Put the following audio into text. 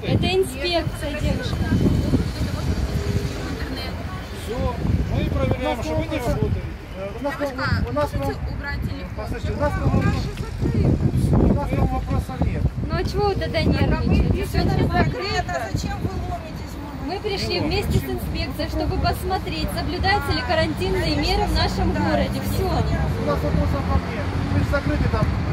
Это инспекция, девушка. Все, мы проверяем, что вы не работаете. У нас убрать телефон. Послушайте, у нас вопросов нет. Ну а чего вы тогда нервничаете? Все нормально. Зачем вы ломитесь? Мы пришли вместе с инспекцией, чтобы посмотреть, соблюдаются ли карантинные меры в нашем городе. Все. У нас вопросов нет. Мы же закрыты там.